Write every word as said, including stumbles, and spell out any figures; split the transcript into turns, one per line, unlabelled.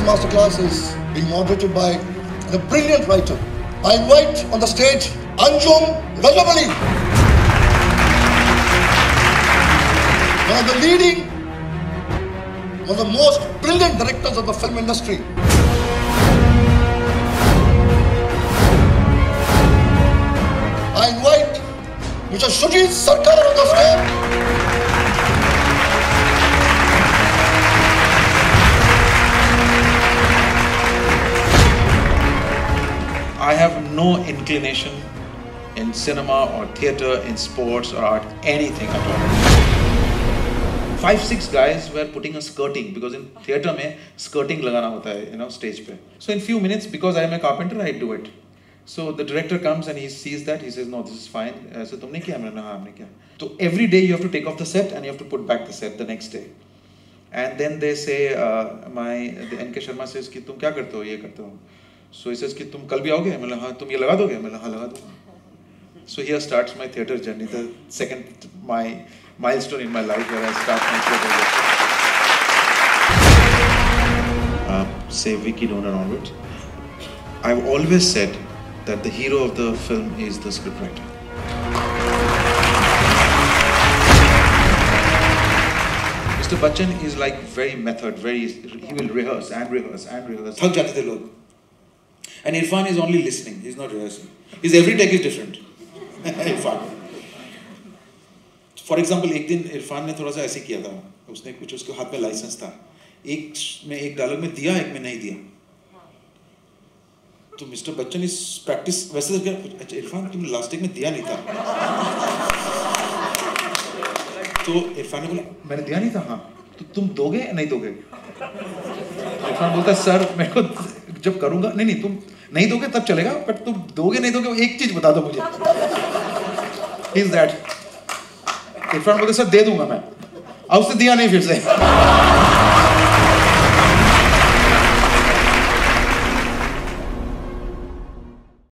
masterclass is being moderated by a brilliant writer. I invite on the stage Anjum Rajabali, one of the leading, one of the most brilliant directors of the film industry. I invite Mister Shoojit Sircar on the stage.
I have no inclination in cinema or theatre, in sports or art, anything at all. Five, six guys were putting a skirting because in theatre mein skirting lagana hota hai, you know, stage pe. So in few minutes, because I am a carpenter, I do it. So the director comes and he sees that, he says, no, this is fine. Uh, so tumne kiya? Maine ha, humne kiya. So every day you have to take off the set and you have to put back the set the next day. And then they say, uh, my, the N K Sharma says, ki tum kya karte ho? Ye karte ho. So he says, कि तुम कल भी आओगे? मैंने हाँ, तुम ये लगा दोगे? मैंने हाँ, लगा दूँगा. So here starts my theatre journey, the second my milestone in my life where I start my theatre journey. Uh, say Vicky Donor onwards. I've always said that the hero of the film is the scriptwriter. Mister Bachchan is like very method, very, he will rehearse and rehearse and rehearse. थक जाते थे लोग. And Irfan is only listening, he's not rehearsing. His every take is different. Irfan. For example, एक दिन इरफान ने थोड़ा सा ऐसे किया था. उसने कुछ उसके हाथ में लाइसेंस था. एक में एक डायलॉग में दिया, एक में नहीं दिया. तो मिस्टर बच्चन इस प्रैक्टिस वैसे तो अच्छा इरफान तुमने लास्ट टेक में दिया नहीं था. तो इरफान ने बोला मैंने दिया नहीं था. हाँ. तो तुम दोगे या नहीं दोगे? इरफान बोलता सर मेरे को जब करूंगा नहीं नहीं तुम नहीं दोगे तब चलेगा बट तुम दोगे नहीं दोगे एक चीज बता दो मुझे. Is that? इरफान बोलता सर दे दूंगा मैं. अब उसने दिया नहीं फिर से.